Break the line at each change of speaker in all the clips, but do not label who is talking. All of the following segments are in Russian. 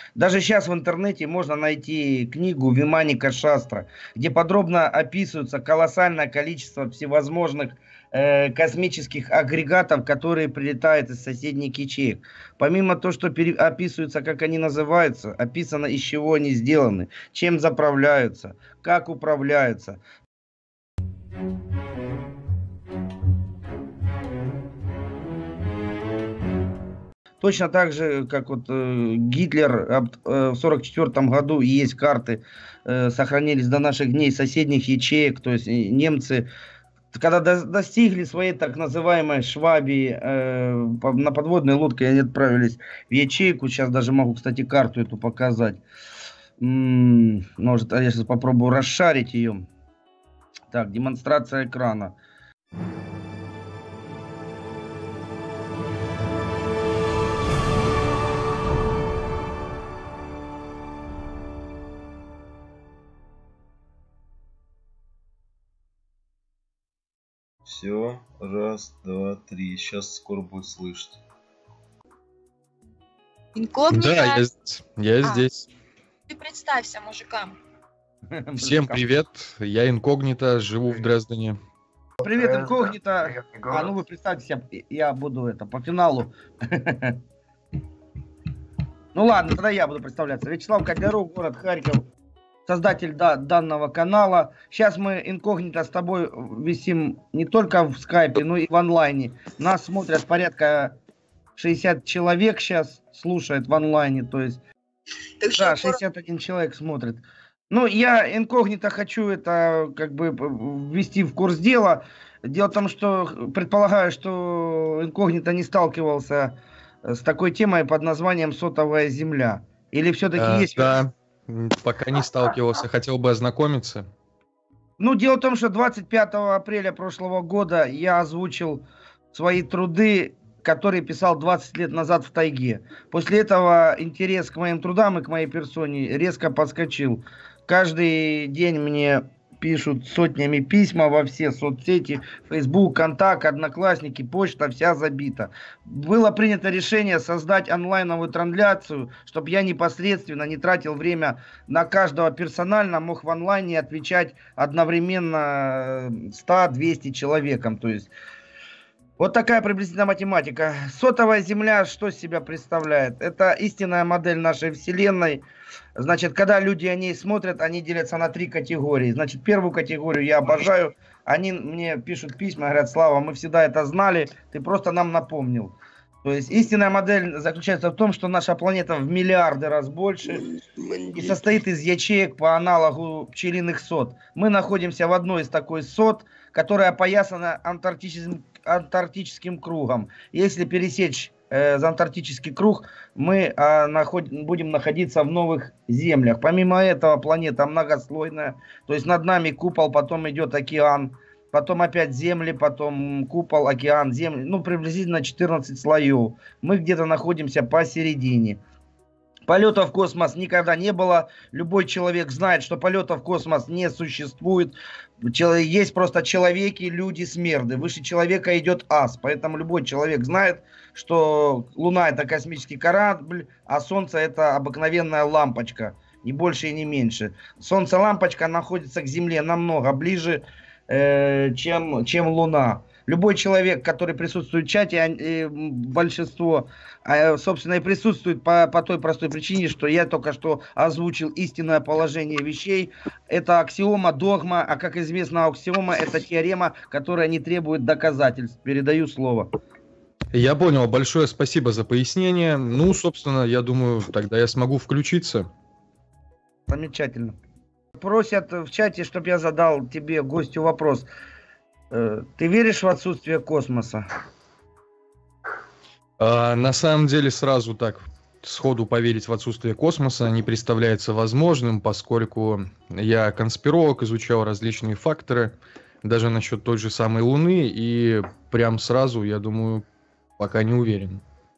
Даже сейчас в интернете можно найти книгу Виманика Шастра, где подробно описывается колоссальное количество всевозможных космических агрегатов, которые прилетают из соседних ячеек. Помимо того, что описывается, как они называются, описано, из чего они сделаны, чем заправляются, как управляются. Точно так же, как вот Гитлер в 1944 году, и есть карты, сохранились до наших дней соседних ячеек, то есть немцы, когда достигли своей так называемой Швабии, на подводной лодке они отправились в ячейку, сейчас даже могу, кстати, карту эту показать, может, я сейчас попробую расшарить ее. Так, демонстрация экрана.
Все, раз, два, три. Сейчас скоро будет слышать.
Инкогнито.
Да, я здесь.
Ты представься мужикам.
Всем привет, я Инкогнито, живу в Дрездене.
Привет, Инкогнито. Ну вы представьте себе, я буду по финалу. Ну ладно, тогда я буду представляться. Вячеслав Котляров, город Харьков, создатель данного канала. Сейчас мы Инкогнито с тобой висим не только в скайпе, но и в онлайне. Нас смотрят порядка 60 человек сейчас, слушает в онлайне, то есть, да, 61 человек смотрит. Ну, я Инкогнито хочу это как бы ввести в курс дела. Дело в том, что предполагаю, что Инкогнито не сталкивался с такой темой под названием «Сотовая земля». Или все-таки есть...
Да, пока не сталкивался, хотел бы ознакомиться.
Ну, дело в том, что 25 апреля прошлого года я озвучил свои труды, которые писал 20 лет назад в тайге. После этого интерес к моим трудам и к моей персоне резко подскочил. Каждый день мне пишут сотнями письма во все соцсети, Facebook, Контакт, Одноклассники, почта вся забита. Было принято решение создать онлайновую трансляцию, чтобы я непосредственно не тратил время на каждого персонально, мог в онлайне отвечать одновременно 100-200 человекам. То есть вот такая приблизительная математика. Сотовая земля что из себя представляет? Это истинная модель нашей Вселенной. Значит, когда люди о ней смотрят, они делятся на 3 категории. Значит, первую категорию я обожаю. Они мне пишут письма, говорят: Слава, мы всегда это знали, ты просто нам напомнил. То есть истинная модель заключается в том, что наша планета в миллиарды раз больше и состоит из ячеек по аналогу пчелиных сот. Мы находимся в одной из такой сот, которая опоясана антарктическим кругом. Если пересечь за антарктический круг, мы будем находиться в новых землях. Помимо этого, планета многослойная, то есть над нами купол, потом идет океан, потом опять земли, потом купол, океан, земли, ну приблизительно 14 слоев. Мы где-то находимся посередине. Полета в космос никогда не было. Любой человек знает, что полета в космос не существует. Есть просто человеки, люди, смерды. Выше человека идет ас. Поэтому любой человек знает, что Луна — это космический корабль, а Солнце — это обыкновенная лампочка. Ни больше и не меньше. Солнце-лампочка находится к Земле намного ближе, чем Луна. Любой человек, который присутствует в чате, большинство, собственно, и присутствует по той простой причине, что я только что озвучил истинное положение вещей. Это аксиома, догма, а как известно, аксиома — это теорема, которая не требует доказательств. Передаю слово.
Я понял, большое спасибо за пояснение. Ну, собственно, я думаю, тогда я смогу включиться.
Замечательно. Просят в чате, чтобы я задал тебе, гостю, вопрос. Ты веришь в отсутствие космоса?
На самом деле, сразу так сходу поверить в отсутствие космоса не представляется возможным, поскольку я конспиролог, изучал различные факторы, даже насчет той же самой Луны, и прям сразу, я думаю, пока не уверен.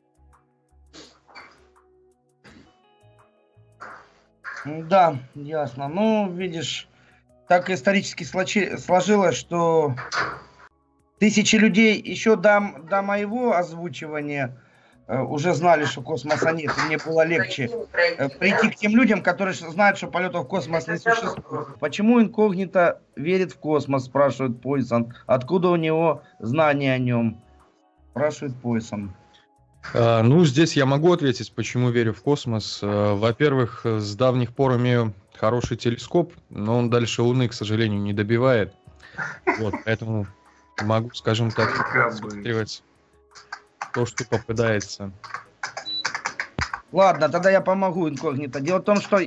Да, ясно. Ну, видишь, так исторически сложилось, что тысячи людей еще до моего озвучивания уже знали, что космоса нет, и мне было легче прийти к тем людям, которые знают, что полетов в космос не существует. Почему инкогнито верит в космос, спрашивает Пойсон. Откуда у него знания о нем? Спрашивает Пойсон.
Ну, здесь я могу ответить, почему верю в космос. Во-первых, с давних пор имею хороший телескоп, но он дальше Луны, к сожалению, не добивает. Вот, поэтому могу, скажем так, смотреть то, что попадается.
Ладно, тогда я помогу инкогнито. Дело в том, что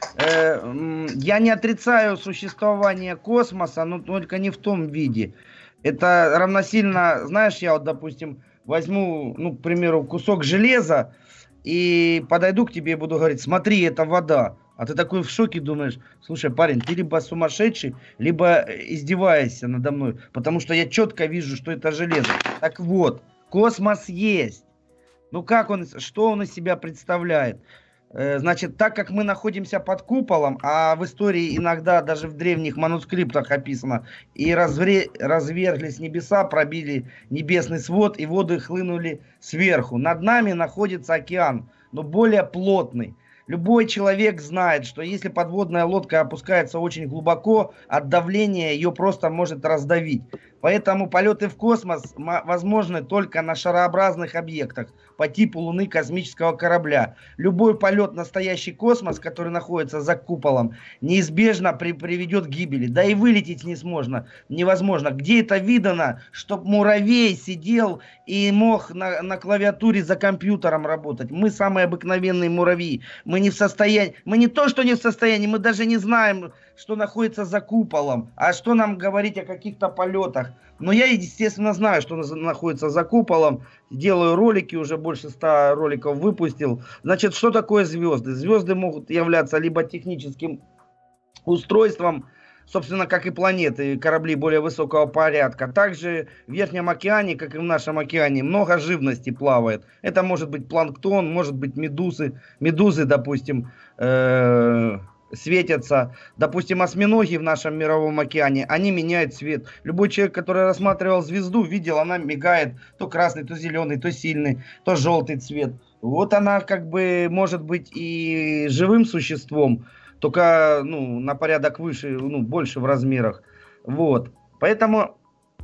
я не отрицаю существование космоса, но только не в том виде. Это равносильно, знаешь, я вот, допустим, возьму, ну, к примеру, кусок железа и подойду к тебе и буду говорить: смотри, это вода. А ты такой в шоке думаешь: слушай, парень, ты либо сумасшедший, либо издеваешься надо мной, потому что я четко вижу, что это железо. Так вот, космос есть. Ну как он, что он из себя представляет? Значит, так как мы находимся под куполом, а в истории иногда даже в древних манускриптах описано, и разверглись небеса, пробили небесный свод, и воды хлынули сверху. Над нами находится океан, но более плотный. Любой человек знает, что если подводная лодка опускается очень глубоко, от давления ее просто может раздавить. Поэтому полеты в космос возможны только на шарообразных объектах по типу Луны, космического корабля. Любой полет в настоящий космос, который находится за куполом, неизбежно приведет к гибели. Да и вылететь невозможно. Где это видано, чтоб муравей сидел и мог на клавиатуре за компьютером работать? Мы самые обыкновенные муравьи. Мы не в состоянии, мы не то что не в состоянии, мы даже не знаем, что находится за куполом. А что нам говорить о каких-то полетах? Но я, естественно, знаю, что находится за куполом. Делаю ролики, уже больше 100 роликов выпустил. Значит, что такое звезды? Звезды могут являться либо техническим устройством, собственно, как и планеты, корабли более высокого порядка. Также в Верхнем океане, как и в нашем океане, много живности плавает. Это может быть планктон, может быть медузы. Медузы, допустим, светятся. Допустим, осьминоги в нашем мировом океане, они меняют цвет. Любой человек, который рассматривал звезду, видел, она мигает то красный, то зеленый, то сильный, то желтый цвет. Вот она как бы может быть и живым существом, только на порядок выше, больше в размерах. Вот. Поэтому,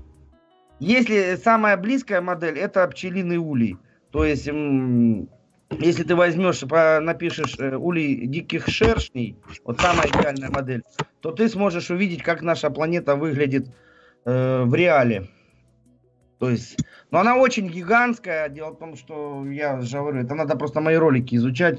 если самая близкая модель, это пчелиный улей. То есть, если ты возьмешь, напишешь улей диких шершней, вот самая идеальная модель, то ты сможешь увидеть, как наша планета выглядит в реале. То есть, но она очень гигантская. Дело в том, что я же говорю, это надо просто мои ролики изучать.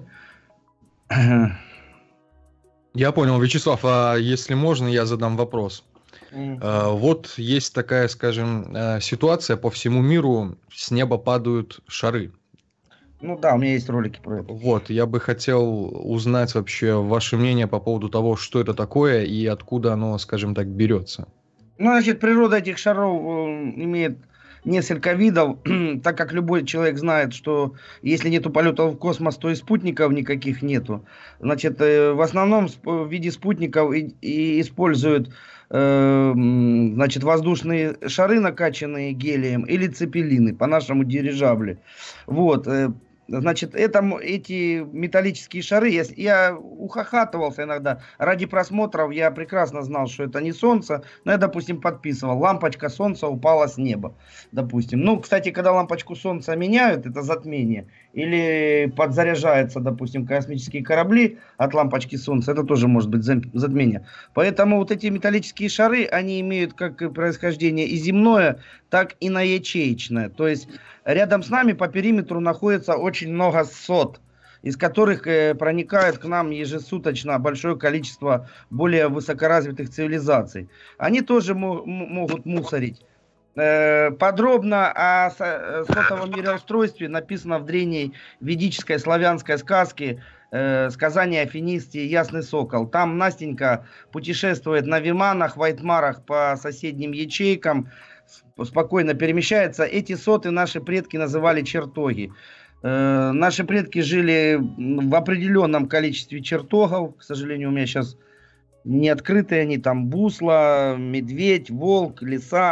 Я понял, Вячеслав, а если можно, я задам вопрос. Вот есть такая, скажем, ситуация по всему миру, с неба падают шары.
Ну да, у меня есть ролики про это.
Вот, я бы хотел узнать вообще ваше мнение по поводу того, что это такое и откуда оно, скажем так, берется.
Ну, значит, природа этих шаров имеет несколько видов, так как любой человек знает, что если нету полетов в космос, то и спутников никаких нету. Значит, в основном в виде спутников и используют значит, воздушные шары, накачанные гелием, или цепелины, по-нашему дирижабли. Вот. Значит, эти металлические шары, я ухахатывался иногда. Ради просмотров я прекрасно знал, что это не солнце. Но я, допустим, подписывал: лампочка солнца упала с неба. Допустим. Ну, кстати, когда лампочку солнца меняют, это затмение. Или подзаряжаются, допустим, космические корабли от лампочки солнца, это тоже может быть затмение. Поэтому вот эти металлические шары, они имеют как происхождение и земное, так и наячеечное. То есть рядом с нами по периметру находится очень много сот, из которых проникает к нам ежесуточно большое количество более высокоразвитых цивилизаций. Они тоже могут мусорить. Подробно о сотовом мироустройстве написано в древней ведической славянской сказке «Сказание о Финисте Ясный Сокол». Там Настенька путешествует на виманах, вайтмарах по соседним ячейкам, спокойно перемещается. Эти соты наши предки называли чертоги. Наши предки жили в определенном количестве чертогов. К сожалению, у меня сейчас не открытые они. Там бусла, медведь, волк, лиса.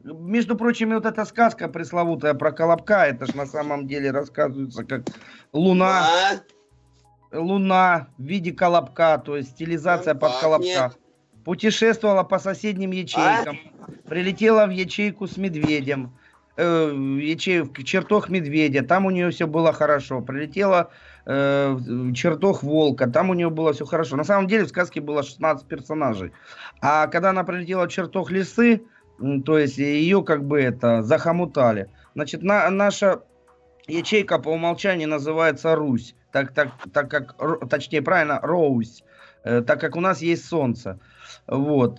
Между прочим, вот эта сказка пресловутая про Колобка, это ж на самом деле рассказывается как Луна в виде Колобка, то есть стилизация под Колобка. Путешествовала по соседним ячейкам, прилетела в ячейку с медведем, в чертог медведя, там у нее все было хорошо. Прилетела в чертог волка, там у нее было все хорошо. На самом деле в сказке было 16 персонажей. А когда она прилетела в чертог лисы, то есть ее как бы это захомутали. Значит, наша ячейка по умолчанию называется Русь, так как, точнее правильно, Роусь, так как у нас есть солнце. Вот.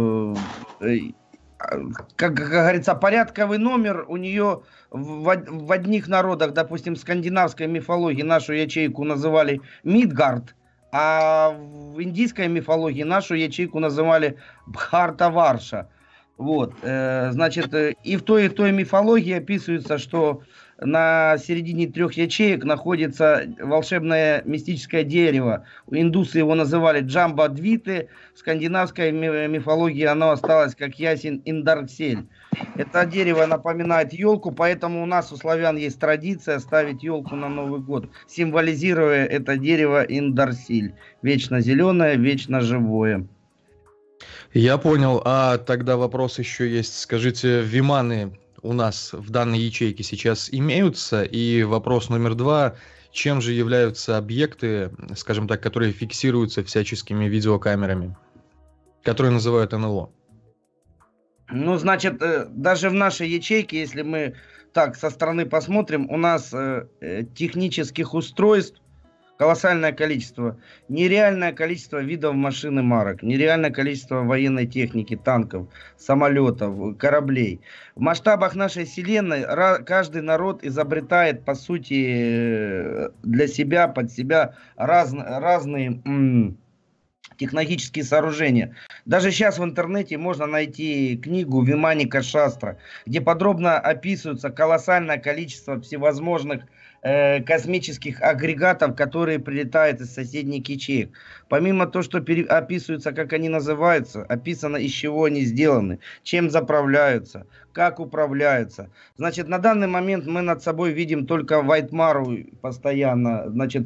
Как говорится, порядковый номер у нее в одних народах, допустим, в скандинавской мифологии нашу ячейку называли Мидгард, а в индийской мифологии нашу ячейку называли Бхартаварша. Вот, значит, и в той мифологии описывается, что на середине 3 ячеек находится волшебное мистическое дерево. Индусы его называли Джамбадвиты, в скандинавской мифологии оно осталось как ясень Индарсель. Это дерево напоминает елку, поэтому у нас, у славян, есть традиция ставить елку на Новый год, символизируя это дерево Индарсель. Вечно зеленое, вечно живое.
Я понял. А тогда вопрос еще есть. Скажите, виманы у нас в данной ячейке сейчас имеются? И вопрос номер 2. Чем же являются объекты, скажем так, которые фиксируются всяческими видеокамерами, которые называют НЛО?
Ну, значит, даже в нашей ячейке, если мы так со стороны посмотрим, у нас технических устройств колоссальное количество. Нереальное количество видов машин и марок. Нереальное количество военной техники, танков, самолетов, кораблей. В масштабах нашей вселенной каждый народ изобретает, по сути, для себя, под себя разные технологические сооружения. Даже сейчас в интернете можно найти книгу Виманика Шастра, где подробно описывается колоссальное количество всевозможных космических агрегатов, которые прилетают из соседних ячеек. Помимо того, что описывается, как они называются, описано, из чего они сделаны, чем заправляются, как управляются. Значит, на данный момент мы над собой видим только Вайтмару постоянно. Значит,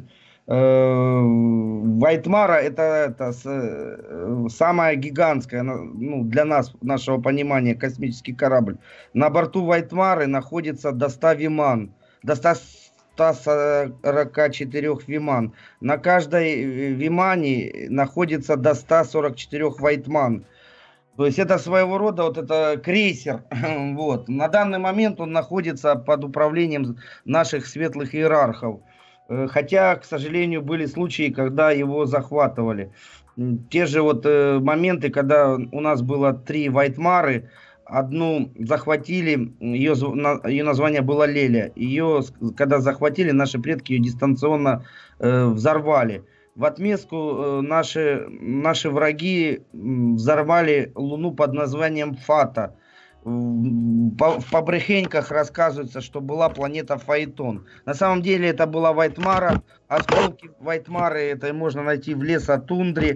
Вайтмара это самая гигантская, ну, для нас, нашего понимания, космический корабль. На борту Вайтмары находится до 100 виман, до 144 виман. На каждой вимане находится до 144 вайтман. То есть это своего рода вот это крейсер. Вот. На данный момент он находится под управлением наших светлых иерархов. Хотя, к сожалению, были случаи, когда его захватывали. Те же вот моменты, когда у нас было 3 Вайтмары, одну захватили, ее название было Леля. Ее, когда захватили, наши предки ее дистанционно взорвали. В отместку наши враги взорвали Луну под названием Фата. В побрехеньках рассказывается, что была планета Фаэтон. На самом деле это была Вайтмара. Осколки Вайтмары это можно найти в лесотундре.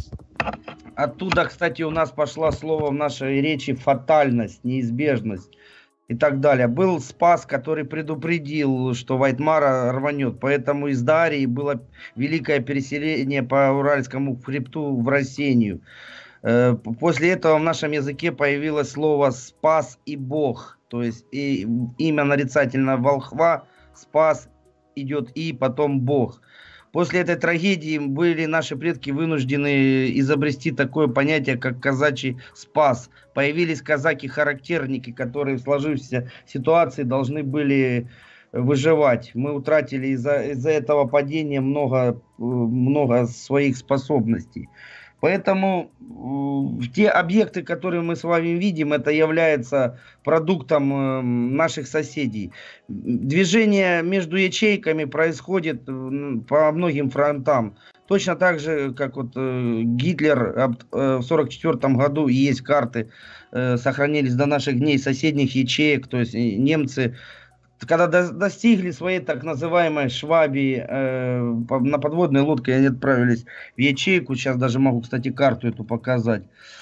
Оттуда, кстати, у нас пошло слово в нашей речи фатальность, неизбежность и так далее. Был Спас, который предупредил, что Вайтмара рванет. Поэтому из Дарии было великое переселение по Уральскому хребту в Рассению. После этого в нашем языке появилось слово «спас» и «бог». То есть имя нарицательное волхва, «спас» идет «и», потом «бог». После этой трагедии были наши предки вынуждены изобрести такое понятие, как казачий спас. Появились казаки-характерники, которые в сложившейся ситуации должны были выживать. Мы утратили из-за этого падения много своих способностей. Поэтому те объекты, которые мы с вами видим, это является продуктом наших соседей. Движение между ячейками происходит по многим фронтам. Точно так же, как вот Гитлер в 1944 году, и есть карты, сохранились до наших дней соседних ячеек, то есть немцы, когда достигли своей так называемой Швабии, на подводной лодке они отправились в ячейку. Сейчас даже могу, кстати, карту эту показать.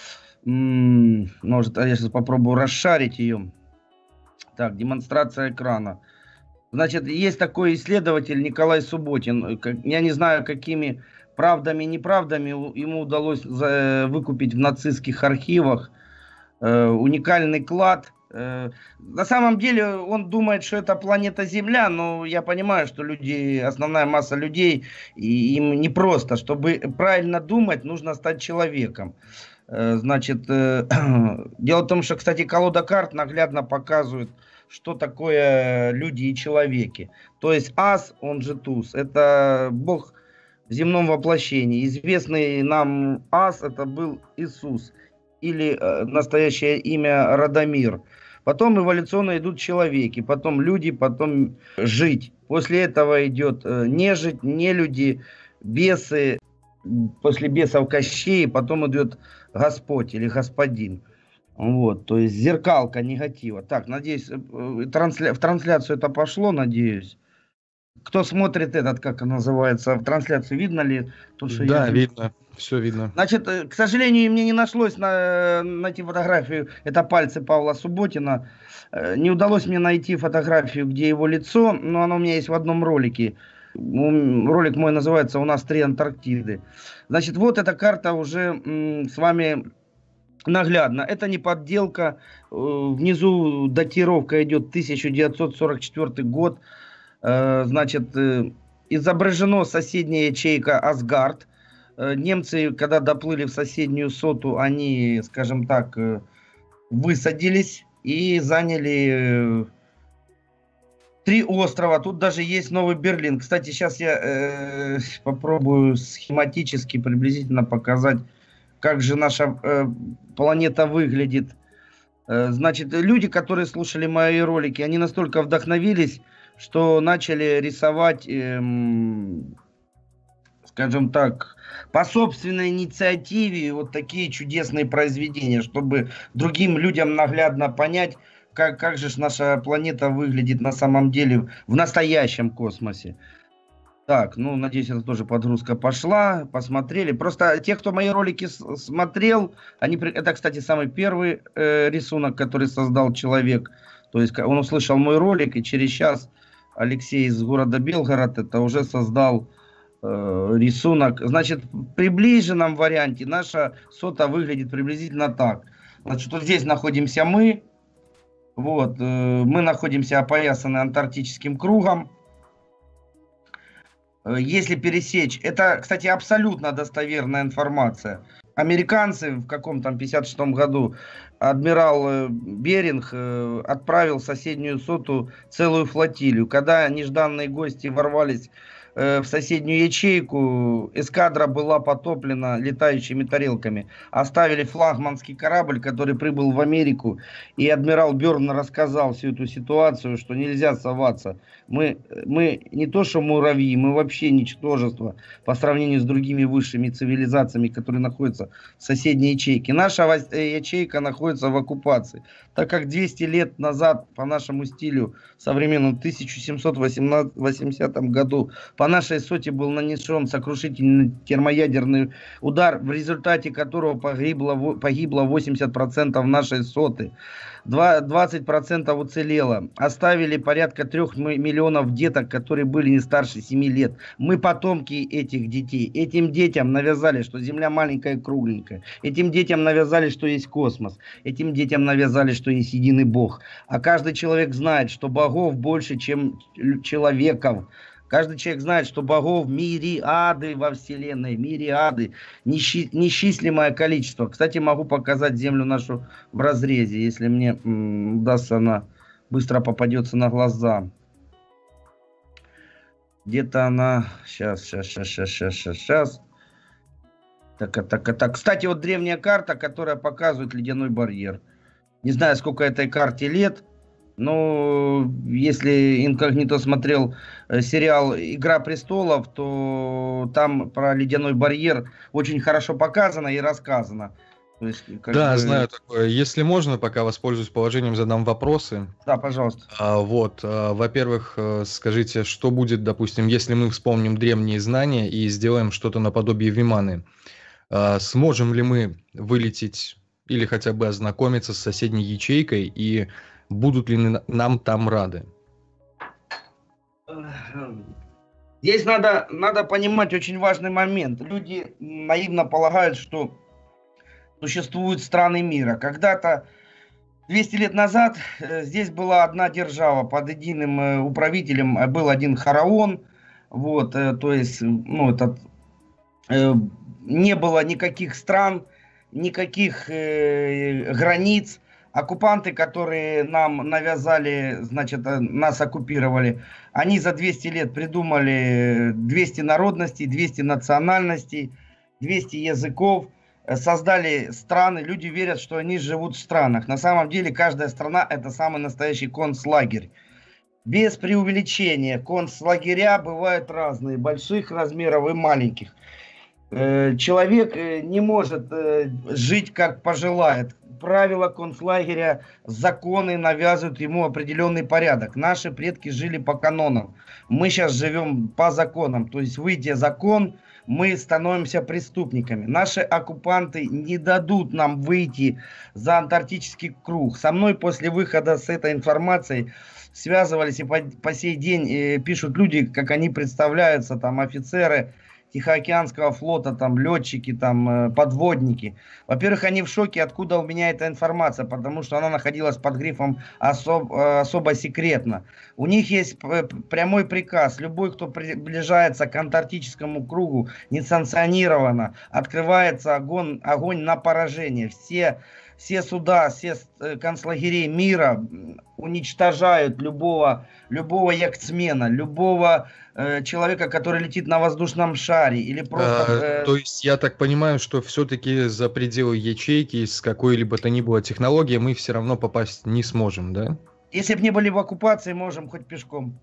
Может, я сейчас попробую расшарить ее. Так, демонстрация экрана. Значит, есть такой исследователь Николай Субботин. Я не знаю, какими правдами и неправдами ему удалось выкупить в нацистских архивах уникальный клад. На самом деле он думает, что это планета Земля, но я понимаю, что люди, основная масса людей, и им непросто. Чтобы правильно думать, нужно стать человеком. Значит, дело в том, что, кстати, колода карт наглядно показывает, что такое люди и человеки. То есть ас, он же туз, это Бог в земном воплощении. Известный нам ас, это был Иисус, или настоящее имя Радомир. Потом эволюционно идут человеки, потом люди, потом жить. После этого идет нежить, нелюди, бесы, после бесов Кощей, потом идет Господь или Господин. Вот, то есть зеркалка негатива. Так, надеюсь, в трансляцию это пошло, надеюсь. Кто смотрит этот, как он называется, в трансляцию видно ли? Тут, что
Да,
я...
видно, все видно.
Значит, к сожалению, мне не нашлось найти фотографию, это пальцы Павла Субботина. Не удалось мне найти фотографию, где его лицо, но оно у меня есть в одном ролике. Ролик мой называется «У нас 3 Антарктиды». Значит, вот эта карта уже с вами наглядно. Это не подделка. Внизу датировка идет 1944 год. Значит, изображена соседняя ячейка Асгард. Немцы, когда доплыли в соседнюю соту, они, скажем так, высадились и заняли 3 острова. Тут даже есть Новый Берлин. Кстати, сейчас я попробую схематически приблизительно показать, как же наша планета выглядит. Значит, люди, которые слушали мои ролики, они настолько вдохновились, что начали рисовать, скажем так, по собственной инициативе вот такие чудесные произведения, чтобы другим людям наглядно понять, как же наша планета выглядит на самом деле в настоящем космосе. Так, ну, надеюсь, это тоже подгрузка пошла, посмотрели. Просто те, кто мои ролики смотрел, это, кстати, самый первый рисунок, который создал человек. То есть он услышал мой ролик, и через час Алексей из города Белгород это уже создал рисунок. Значит, в приближенном варианте наша сота выглядит приблизительно так. Значит, вот здесь находимся мы. Вот, мы находимся опоясаны антарктическим кругом. Если пересечь, это, кстати, абсолютно достоверная информация. Американцы в каком-то 56-м году адмирал Беринг отправил в соседнюю соту целую флотилию. Когда нежданные гости ворвались в соседнюю ячейку, эскадра была потоплена летающими тарелками. Оставили флагманский корабль, который прибыл в Америку, и адмирал Бёрн рассказал всю эту ситуацию, что нельзя соваться. Мы не то что муравьи, мы вообще ничтожество по сравнению с другими высшими цивилизациями, которые находятся в соседней ячейке. Наша ячейка находится в оккупации, так как 200 лет назад по нашему стилю современному, в 1780 году, по нашей соте был нанесен сокрушительный термоядерный удар, в результате которого погибло 80% нашей соты. 20% уцелело. Оставили порядка 3 миллионов деток, которые были не старше 7 лет. Мы потомки этих детей. Этим детям навязали, что Земля маленькая и кругленькая. Этим детям навязали, что есть космос. Этим детям навязали, что есть единый Бог. А каждый человек знает, что богов больше, чем человеков. Каждый человек знает, что богов мириады во Вселенной, мириады, несчислимое количество. Кстати, могу показать Землю нашу в разрезе, если мне удастся, она быстро попадется на глаза. Где-то она... Сейчас. Так. Кстати, вот древняя карта, которая показывает ледяной барьер. Не знаю, сколько этой карте лет. Но если инкогнито смотрел сериал «Игра престолов», то там про ледяной барьер очень хорошо показано и рассказано. То есть,
да, знаю такое. Если можно, пока воспользуюсь положением, задам вопросы.
Да, пожалуйста.
Во-первых, скажите, что будет, допустим, если мы вспомним древние знания и сделаем что-то наподобие Виманы? Сможем ли мы вылететь или хотя бы ознакомиться с соседней ячейкой, и будут ли нам там рады?
Здесь надо понимать очень важный момент. Люди наивно полагают, что существуют страны мира. Когда-то 200 лет назад здесь была одна держава, под единым управителем был один фараон. Вот, то есть, не было никаких стран, никаких границ. Оккупанты, которые нам навязали, значит, нас оккупировали, они за 200 лет придумали 200 народностей, 200 национальностей, 200 языков, создали страны. Люди верят, что они живут в странах. На самом деле каждая страна – это самый настоящий концлагерь. Без преувеличения, концлагеря бывают разные, больших размеров и маленьких. Человек не может жить как пожелает. Правила концлагеря, законы навязывают ему определенный порядок. Наши предки жили по канонам. Мы сейчас живем по законам. То есть, выйдя закон, мы становимся преступниками. Наши оккупанты не дадут нам выйти за антарктический круг. Со мной после выхода с этой информацией связывались и по сей день пишут люди, как они представляются, там офицеры Тихоокеанского флота, там летчики, там подводники. Во-первых, они в шоке, откуда у меня эта информация, потому что она находилась под грифом особо секретно. У них есть прямой приказ: любой, кто приближается к антарктическому кругу несанкционированно, открывается огонь на поражение. Все суда, все концлагерей мира уничтожают любого яхтсмена, любого человека, который летит на воздушном шаре или просто...
То есть я так понимаю, что все-таки за пределы ячейки с какой-либо то ни было технологией мы все равно попасть не сможем, да?
Если бы не были в оккупации, можем хоть пешком.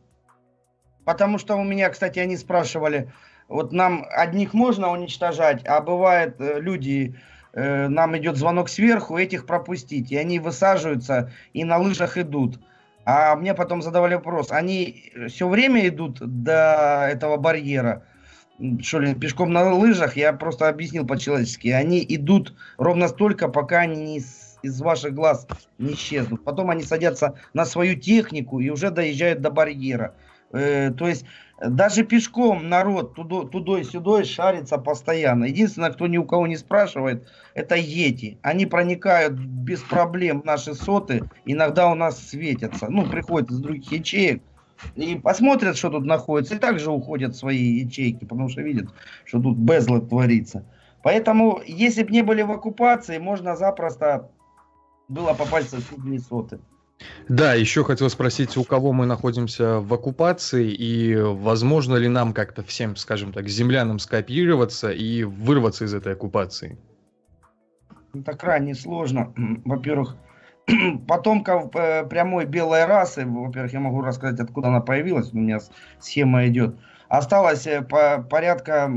Потому что у меня, кстати, они спрашивали, вот нам одних можно уничтожать, а бывает люди... Нам идет звонок сверху, этих пропустить. И они высаживаются и на лыжах идут. А мне потом задавали вопрос: они все время идут до этого барьера? Что ли, пешком на лыжах? Я просто объяснил по-человечески. Они идут ровно столько, пока они из ваших глаз не исчезнут. Потом они садятся на свою технику и уже доезжают до барьера. То есть даже пешком народ тудой сюдой шарится постоянно. Единственное, кто ни у кого не спрашивает, это йети. Они проникают без проблем в наши соты, иногда у нас светятся. Приходят из других ячеек и посмотрят, что тут находится, и также уходят в свои ячейки, потому что видят, что тут безлад творится. Поэтому, если бы не были в оккупации, можно запросто было попасть в соседние соты.
Да, еще хотел спросить, у кого мы находимся в оккупации, и возможно ли нам как-то всем, скажем так, землянам скооперироваться и вырваться из этой оккупации?
Это крайне сложно. Во-первых, потомков прямой белой расы, во-первых, я могу рассказать, откуда она появилась, у меня схема идет. Осталось порядка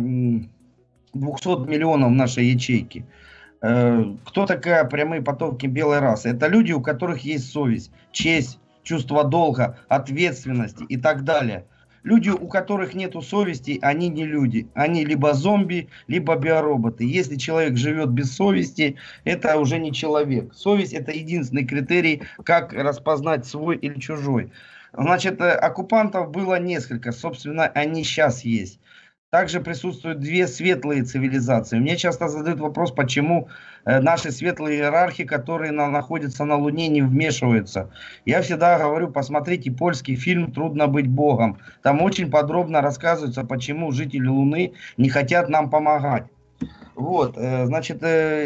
200 миллионов нашей ячейки. Кто такая прямые потомки белой расы? Это люди, у которых есть совесть, честь, чувство долга, ответственности и так далее. Люди, у которых нету совести, они не люди. Они либо зомби, либо биороботы. Если человек живет без совести, это уже не человек. Совесть — это единственный критерий, как распознать свой или чужой. Значит, оккупантов было несколько. Собственно, они сейчас есть. Также присутствуют две светлые цивилизации. Мне часто задают вопрос, почему наши светлые иерархи, которые находятся на Луне, не вмешиваются. Я всегда говорю: посмотрите польский фильм «Трудно быть Богом». Там очень подробно рассказывается, почему жители Луны не хотят нам помогать. Вот, значит,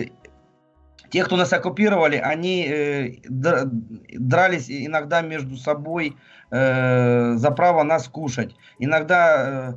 те, кто нас оккупировали, они дрались иногда между собой за право нас кушать. Иногда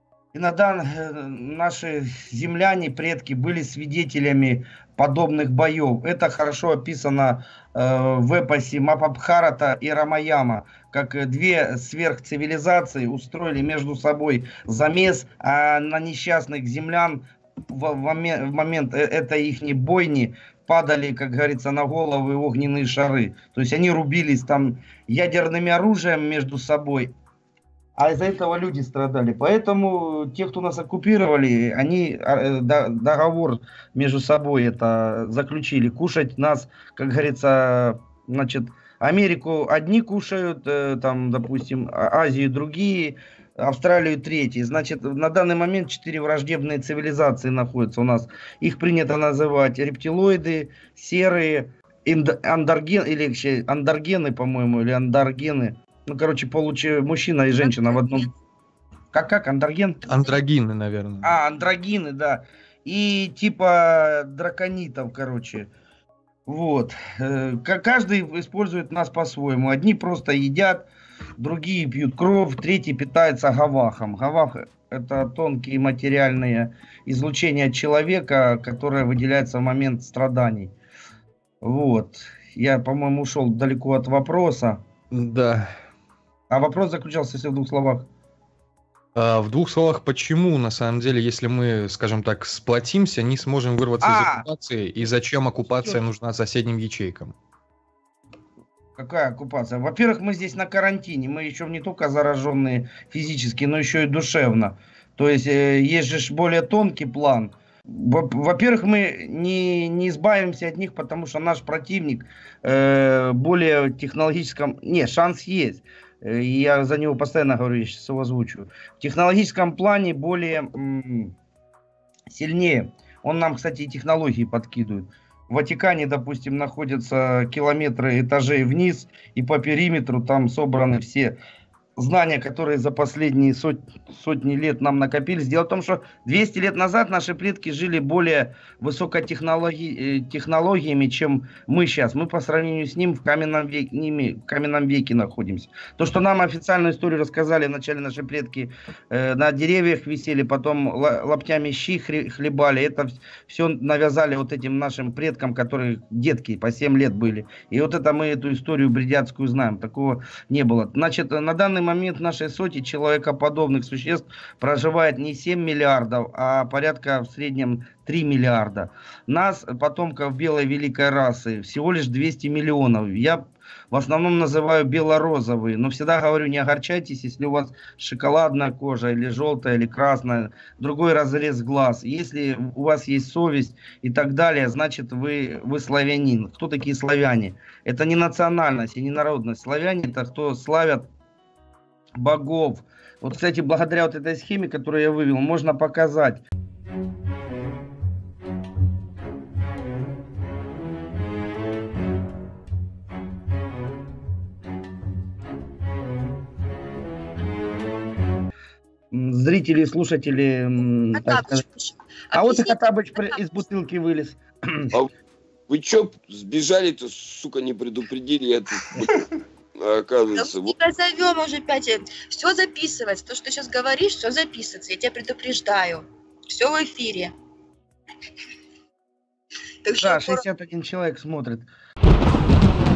наши земляне, предки, были свидетелями подобных боев. Это хорошо описано в эпосе Махабхарата и Рамаяна, как две сверхцивилизации устроили между собой замес, а на несчастных землян в момент этой ихней бойни падали, как говорится, на головы огненные шары. То есть они рубились там ядерным оружием между собой. а из-за этого люди страдали. Поэтому те, кто нас оккупировали, они договор между собой это заключили. Кушать нас, как говорится, значит, Америку одни кушают, там, допустим, Азию другие, Австралию третьи. Значит, на данный момент 4 враждебные цивилизации находятся у нас. Их принято называть рептилоиды, серые, андоргены, по-моему, или андаргены. Ну, короче, мужчина и женщина в одном. Как? Андроген?
Андрогины, наверное.
Андрогины, да. И типа драконитов, короче. Вот. Каждый использует нас по-своему. Одни просто едят, другие пьют кровь, третий питается гавахом. Гавах — это тонкие материальные излучения человека, которые выделяются в момент страданий. Вот. Я, по-моему, ушел далеко от вопроса.
Да.
А вопрос заключался, если в 2 словах.
В 2 словах, почему, на самом деле, если мы, скажем так, сплотимся, не сможем вырваться из оккупации, и зачем оккупация нужна соседним ячейкам?
Какая оккупация? Во-первых, мы здесь на карантине, мы еще не только зараженные физически, но еще и душевно. То есть, есть же более тонкий план. Во-первых, мы не избавимся от них, потому что наш противник более технологическом... Не, шанс есть. Я за него постоянно говорю, я сейчас его озвучу. В технологическом плане более сильнее. Он нам, кстати, и технологии подкидывает. В Ватикане, допустим, находятся километры этажей вниз, и по периметру там собраны все знания, которые за последние сотни лет нам накопились. Дело в том, что 200 лет назад наши предки жили более высокотехнологиями, чем мы сейчас. Мы по сравнению с ним в каменном веке находимся. То, что нам официальную историю рассказали вначале наши предки, на деревьях висели, потом лоптями щи хлебали, это все навязали вот этим нашим предкам, которые детки по 7 лет были. И вот это мы эту историю бредятскую знаем. Такого не было. Значит, на данный момент в нашей соте человекоподобных существ проживает не 7 миллиардов, а порядка в среднем 3 миллиарда. Нас, потомков белой великой расы, всего лишь 200 миллионов. Я в основном называю бело-розовые, но всегда говорю, не огорчайтесь, если у вас шоколадная кожа, или желтая, или красная, другой разрез глаз. Если у вас есть совесть и так далее, значит вы славянин. Кто такие славяне? Это не национальность и не народность. Славяне — это кто славят богов. Вот, кстати, благодаря вот этой схеме, которую я вывел, можно показать. Зрители и слушатели... А вот и Хаттабыч из бутылки вылез.
А вы чё сбежали-то, сука, не предупредили? Я тут, оказывается...
Не назовем уже 5. Все записывается. То, что ты сейчас говоришь, все записывается. Я тебя предупреждаю. Все в эфире.
Да, 61 человек смотрит.